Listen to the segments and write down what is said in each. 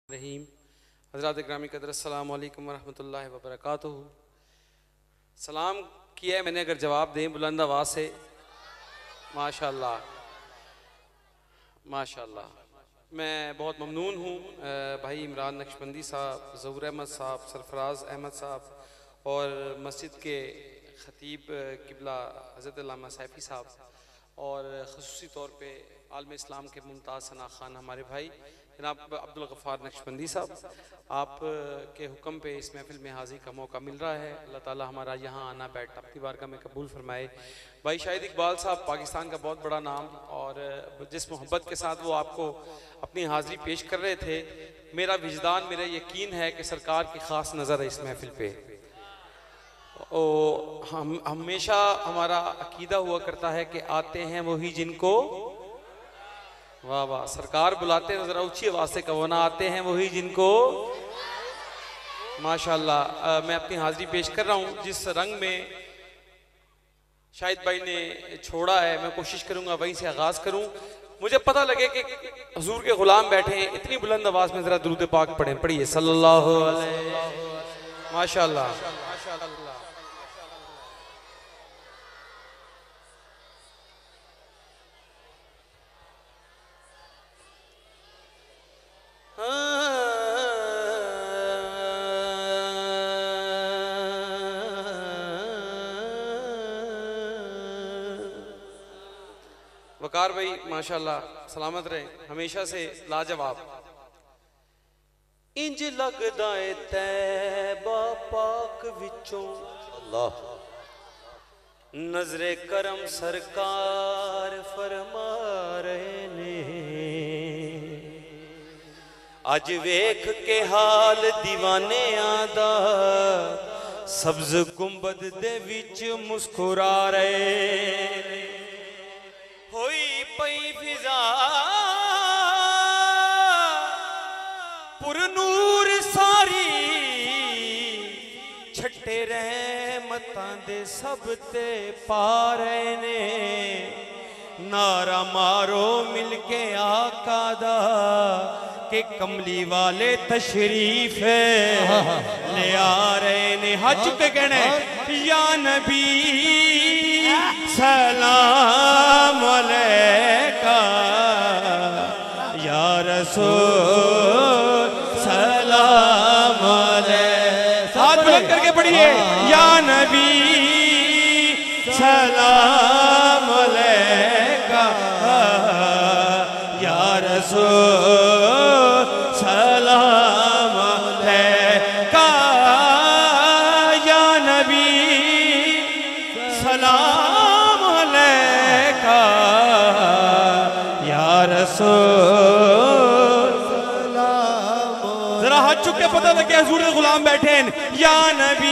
रहीम हज़रात ग्रामी कदर अस्सलामु अलैकुम वरहमतुल्लाहि वबरकातुहू। सलाम किया है मैंने, अगर जवाब दें बुलंद आवाज़ से। माशाअल्लाह माशाअल्लाह। मैं बहुत ममनून हूँ भाई इमरान नक्शबंदी साहब, ज़हूर अहमद साहब, सरफराज अहमद साहब और मस्जिद के ख़तीब किबला हज़रत अल्लामा सैफ़ी साहब और ख़ुसूसी तौर पे आलम इस्लाम के मुमताज़ सना खान हमारे भाई जनाब अब्दुल गफ़ार नक्शबंदी साहब, आप के हुक्म पे इस महफ़िल में हाज़िर का मौका मिल रहा है। अल्लाह ताला हमारा यहाँ आना बैठना अपनी बारगाह में कबूल फरमाए। भाई शाहिद इकबाल साहब पाकिस्तान का बहुत बड़ा नाम, और जिस मोहब्बत के साथ वो आपको अपनी हाज़िरी पेश कर रहे थे, मेरा विजदान, मेरा यकीन है कि सरकार की ख़ास नज़र है इस महफ़िल पे। हम हमेशा हमारा अकीदा हुआ करता है कि आते हैं वही जिनको, वाह वाह, सरकार बुलाते हैं जरा ऊंची आवाज से कहो ना, आते हैं वही जिनको। माशाअल्लाह। मैं अपनी हाजिरी पेश कर रहा हूँ जिस रंग में शाहिद भाई ने छोड़ा है, मैं कोशिश करूंगा वहीं से आगाज करूं। मुझे पता लगे कि हुजूर के गुलाम बैठे हैं, इतनी बुलंद आवाज में जरा दुरूद पाक पढ़िए सल्लल्लाहु अलैहि। माशाअल्लाह माशाअल्लाह। वकार भाई माशाअल्लाह सलामत रहे, हमेशा से लाजवाब। इंज लगदा है तैबा पाक विचों अल्लाह, नजरे करम सरकार फरमा रहे ने। अज वेख के हाल दीवाने आदा, सब्ज गुंबद दे विच मुस्कुरा रहे। होई पई फिजा पुरनूर सारी, छट्टे रहमतां दे सब ते पारे ने। नारा मारो मिलके आका दा के कमली वाले तशरीफ ले आ रहे ने। हज के कहने या नबी सलाम अलैका, या रसूल सलाम अलैका। साथ बुलंद करके पढ़िए, या नबी सलाम अलैका, या रसूल सलाम अलैका, या नबी सलाम अलैका, या रसूल सलाम। जरा हाथ चुक के पता लगे हुजूर के गुलाम बैठे हैं। या नबी,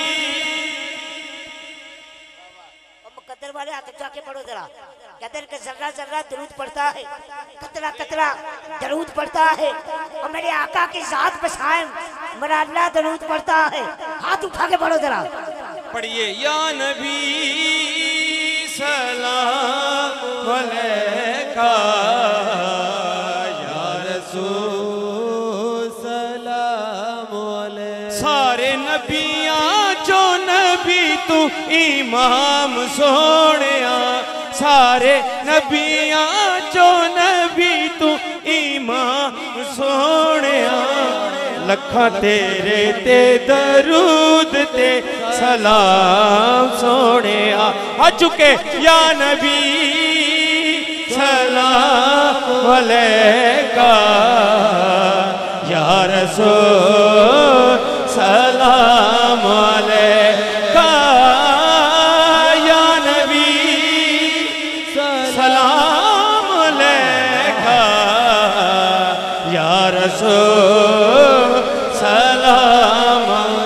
मुकद्दर वाले हाथ उठा के पढ़ो जरा। कदर का जर्रा जर्रा दरूद पड़ता है, कतरा कतरा दरूद पड़ता है, और मेरे आका की जात पे शायद मेरा अल्लाह दरूद पड़ता है। हाथ उठा के पढ़ो जरा, पढ़िए। या नबी सलाम अलैका, या रसूल सलाम अलैका। सारे नबियां जो नबी तू इमाम सोनिया, सारे नबियां जो नबी तू इमाम सोनिया। लखा तेरे ते दरूद ते सलाम सोने आ चुके। या नबी सलाम अलैका, या रसूल सलाम अलैका, या नबी सलाम अलैका, या रसूल सलाम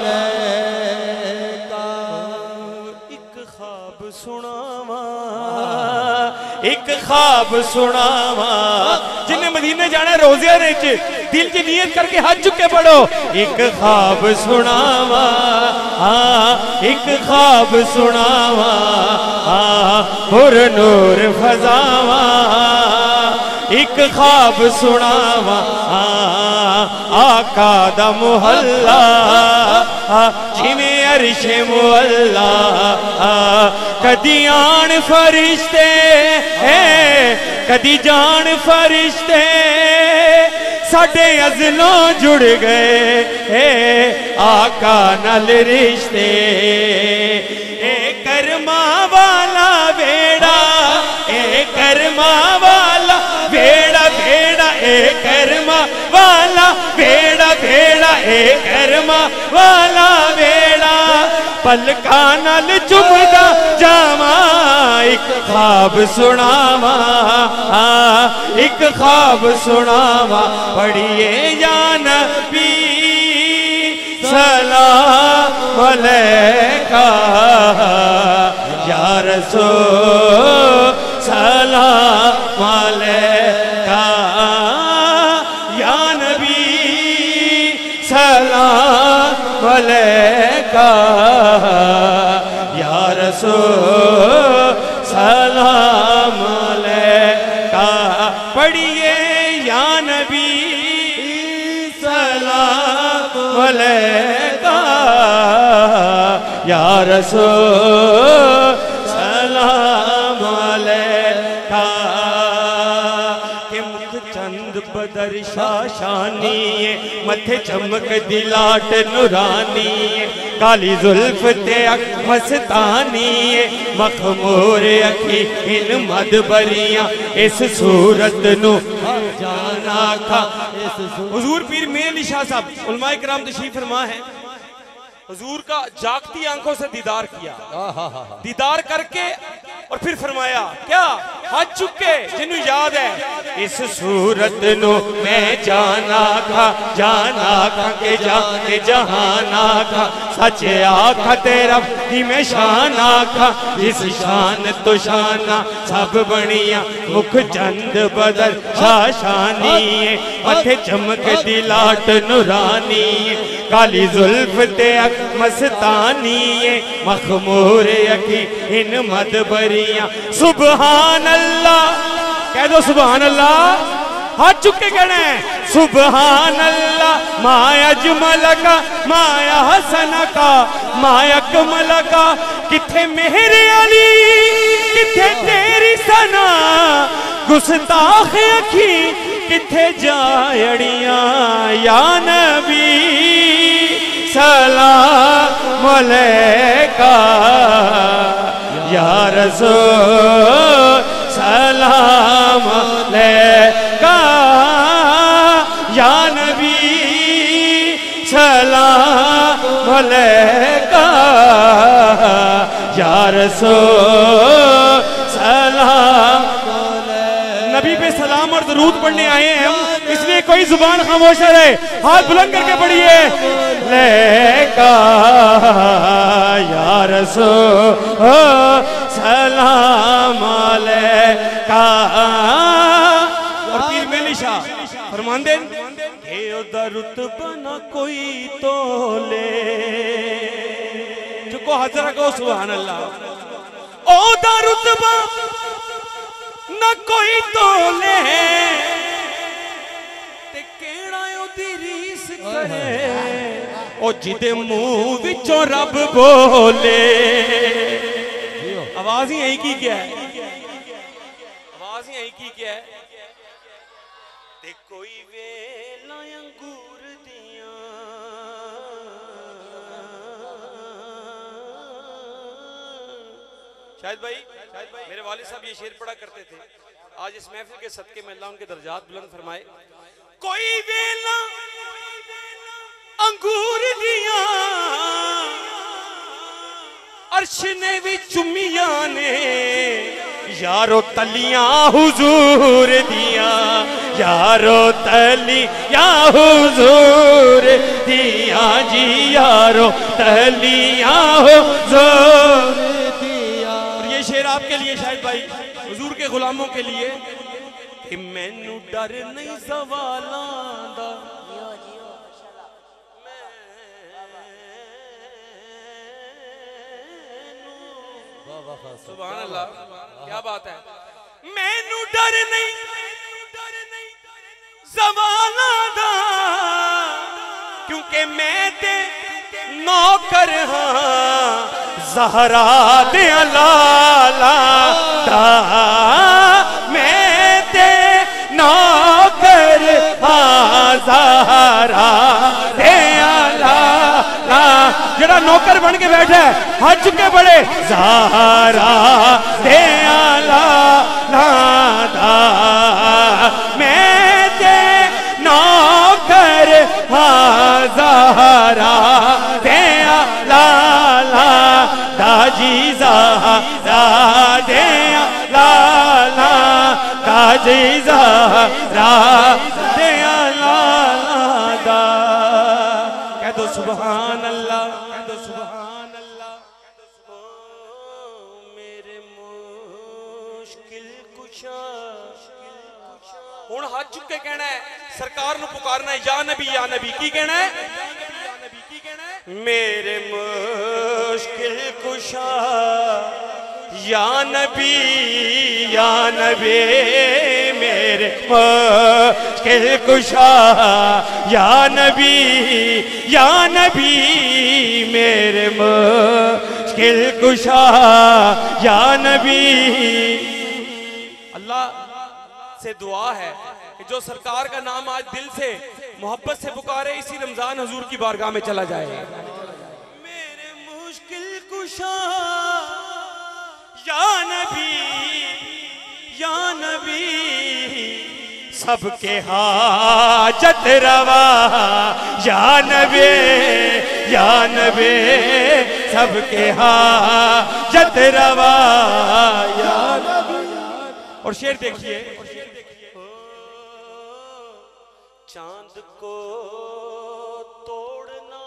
अलैका। एक ख्वाब सुनावा, एक ख्वाब सुनावा, जिन्हें मदीने जाना रोज़िया ने दिल की नियत करके हाथ चुके पढ़ो। एक ख्वाब सुनावा, एक ख्वाब सुनावा, पुर नूर फजावा, एक ख्वाब सुनावा आका दा मुहल्ला जिमें अरशे मुअल्ला कदी आन फरिश्ते कदी जान फरिश्ते साडे अज़लों जुड़ गए आका नाल रिश्ते कर्मा वाला बेड़ा कर्मा वाला बेड़ा बेड़ा कर्मा वाला बेड़ा बेड़ा कर्मा वाला बेड़ा पलका नाल चुमदा जावा एक ख्वाब सुनावा एक ख्वाब सुनावा पढ़िए या नबी सलाम अलैका या रसूल सलाम अलैका या नबी सलाम अलैका या रसूल सलाम अलैका पढ़िए या नबी सलाम अलैका या रसूल सलाम अलैका के मुख चंद बदर शाशानी मथे चमक दिलाट नुरानी काली जुल्फ ते अख मस्तानी मखमूर अखी इन मदबरियां इस सूरत नु जाना खा हुजूर पीर मेर अली शाह साहब उलमाए किराम तशरीफ फरमा है हुजूर का जागती आंखों से दीदार किया दीदार करके और फिर फरमाया क्या हज चुके जिन्हों याद है इस सूरत नो मैं जाना खा के जाने जहाना खा सच आखा तेरा ही मैं शान आखा इस शान तो शाना सब बनिया मुख चंद बदल शाशानी मथे चमक दिलाट नुरानी काली जुल्फ ते मस्तानी मखमूर अखी इन मदबरियां सुबहान अल्लाह कह दो सुबहान अल्लाह हाथ चुके कहना है सुबहान अल्लाह माया अजमल का माया हसन का माया कमल का किथे मेरे अली किथे तेरी सना गुस्ताख अखी किथे जायड़ियां या नबी सलाम अलैका या रसूल सलाम अलैका या नबी सलाम अलैका या रसूल सलाम नबी पे सलाम और दरूद पढ़ने आए हैं हम इसलिए कोई जुबान खामोश रहे हाथ बुलंद करके पढ़िए लेका या रसूल सलाम अलैका और पीर मेली शाह फरमांदे के ओदा रुतबा ना कोई तोले जो को हाजिर को सुभान अल्लाह ओदा रुतबा ना कोई तोले ते केड़ा ओदी रीस करे ओ जिदे मुंह विचों रब बोले आवाज ही यही की क्या है आवाज ही यही की क्या है ते कोई वेला अंगूर दिया शायद भाई मेरे वालिद साहब ये शेर पढ़ा करते थे आज इस महफिल के सदके में अल्लाह उनके दर्जात बुलंद फरमाए कोई वेला अंगूर दिया अर्श ने भी चुमिया ने यारो तलियां हुजूर दिया यारो तलियां हुजूर दिया जी यारो तलियां हुजूर शेर आपके लिए शायद भाई हुजूर के गुलामों के लिए कि मैनू डर नहीं सवालां दा सुभान अल्लाह क्या बात है मैनू डर नहीं जमाना दा क्योंकि मैं ते नौकर हाँ ज़हरा दे लाला दा मैं ते नौकर हाँ ज़हरा दे लाला जरा नौकर बन के बैठा है हाथ चुके बड़े ज़हरा दे लाला दा मैं ते नौकर हाँ ज़हरा दे लाला दाजी ज़हरा दे लाला दाजी ज़हरा दे लाला दा कह दो सुभान अल्लाह कह दो सुभान अल्लाह मेरे मुश्किल कुशा हुण हाथ चुक के कहना है सरकार नू पुकारना है या नबी की कहना है मेरे मुश्किल कुशा या नबी मेरे मुश्किल कुशा या नबी मेरे मुश्किल कुशा या नबी। अल्लाह से दुआ है कि जो सरकार का नाम आज दिल से मोहब्बत से पुकारे इसी रमजान हुजूर की बारगाह में चला जाए। मेरे मुश्किल कुशा या नबी सबके हाजत रवा या नबी सबके हाजत रवा या नबी। और शेर देखिए चांद को तोड़ना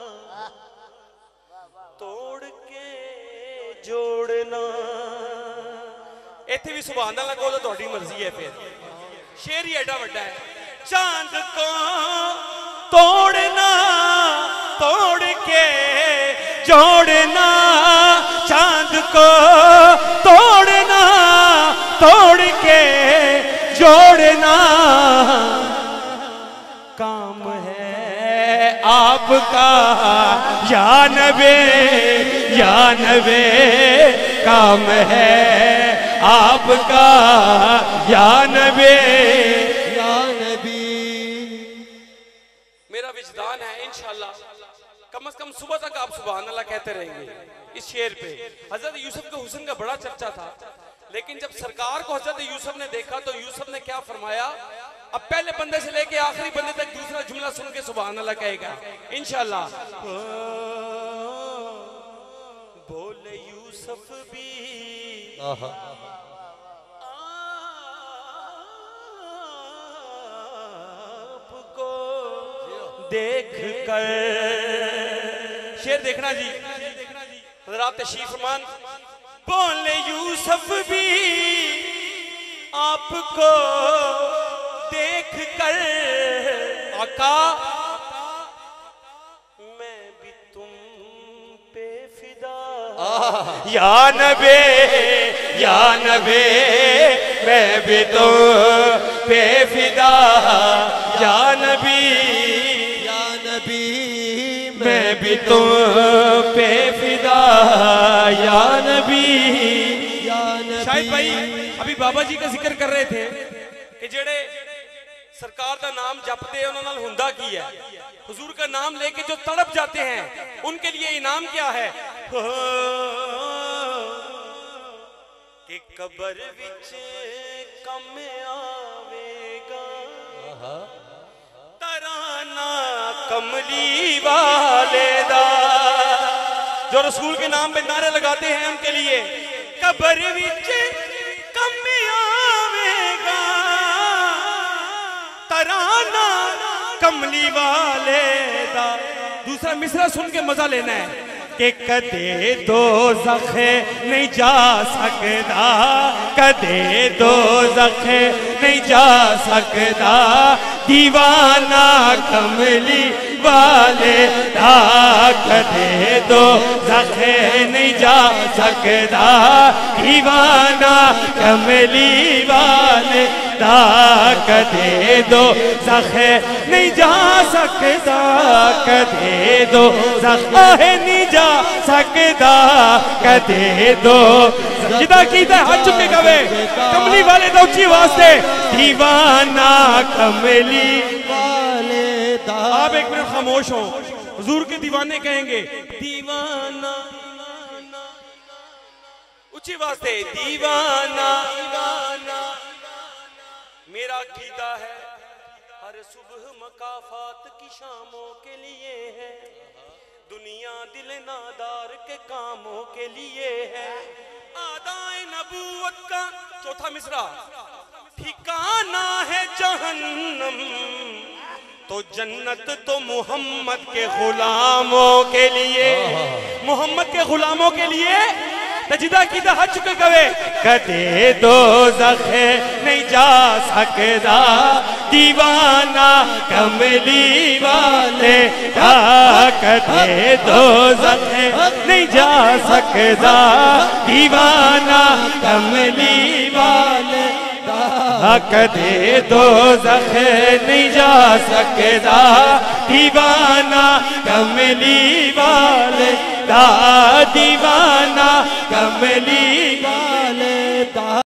तोड़ के जोड़ना इत्थे भी सुभान अल्लाह को तो थोड़ी मर्जी है। फिर शेर ही एडा बड़ा है चांद को तोड़ना तोड़ के जोड़ना चांद को तोड़ना तोड़ के जोड़ना काम है आपका या नबी काम है आपका या नबी। मेरा विजदान है इंशाल्लाह कम से कम सुबह तक आप सुभान अल्लाह कहते रहेंगे इस शेर पे। हजरत यूसुफ के हुस्न का बड़ा चर्चा था लेकिन जब सरकार को हजरत यूसुफ ने देखा तो यूसुफ ने क्या फरमाया अब पहले बंदे से लेके आखिरी बंदे तक दूसरा जुमला सुन के सुभान अल्लाह कहेगा इंशाल्लाह। बोले यूसुफ भी आपको देख कर शेर देखना जी हज़रात तशरीफ फरमान। बोले यूसुफ भी आपको देख कर आका मैं भी तुम पे फिदा या नबी मैं भी तुम पे फिदा या नबी मैं भी तुम पे फिदा या नबी। शाहिद भाई अभी बाबा जी का जिक्र कर रहे थे कि जेड़े सरकार का नाम जपते हैं उन्होंने हुंदा की है हुजूर का नाम लेके जो तड़प जाते हैं उनके लिए इनाम क्या है कि कबर विच कम आवेगा तराना कमली वाले दा। जो रसूल के नाम पे नारे लगाते हैं उनके लिए कबर विच कम आवेगा तराना कमली वाले दा। दूसरा मिसरा सुन के मजा लेना है कि कदे दो ज़ख़े नहीं जा सकता कदे दो ज़ख़े नहीं जा सकता दीवाना कमली वाले ताक दे दो ज़खे नहीं जा सकता दीवाना कमली वाले ताक दे दो ज़खे नहीं जा सकता कदे दो ज़खे नहीं जा सकता कदे दो जिदा कीता हाथ चुके कवे कमली वाले तो ऊंची वास्ते दीवाना कमली वाले दा। आप एक मिनट खामोश हो, हुजूर के दीवाने कहेंगे दीवाना ऊंची वास्ते दीवाना मेरा कीदा है हर सुबह मकाफात की शामों के लिए है, दुनिया दिल नादार के कामों के लिए है, आदाए नबूवत का चौथा मिसरा ठिकाना है जहन्नम, तो जन्नत तो मोहम्मद के गुलामों के लिए, मोहम्मद के गुलामों के लिए तजिदा कीदा हाथ चुके कवे कदे दो ज़खे नहीं जा सकता दीवाना कमली वाले कदे दो ज़खे नहीं जा सकता दीवाना कमली वाले कदे दो ज़खे नहीं जा सकता दीवाना कमली वाले दा दीवाना कमली वाले दा।